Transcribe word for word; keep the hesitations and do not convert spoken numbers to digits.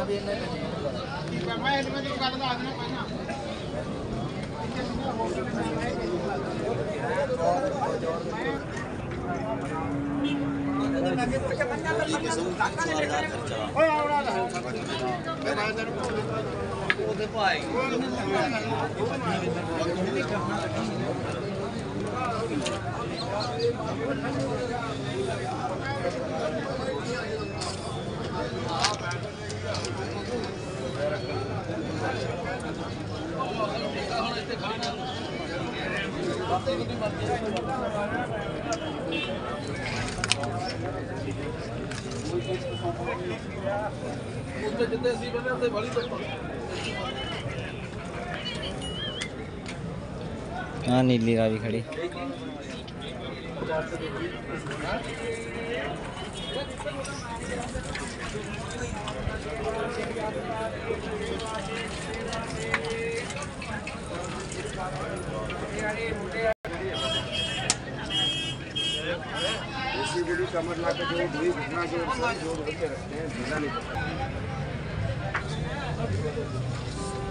हाँ नीली रावी खड़ी कमर ला के जो भी घुटना जो जोड़ होते रखते हैं ढीला नहीं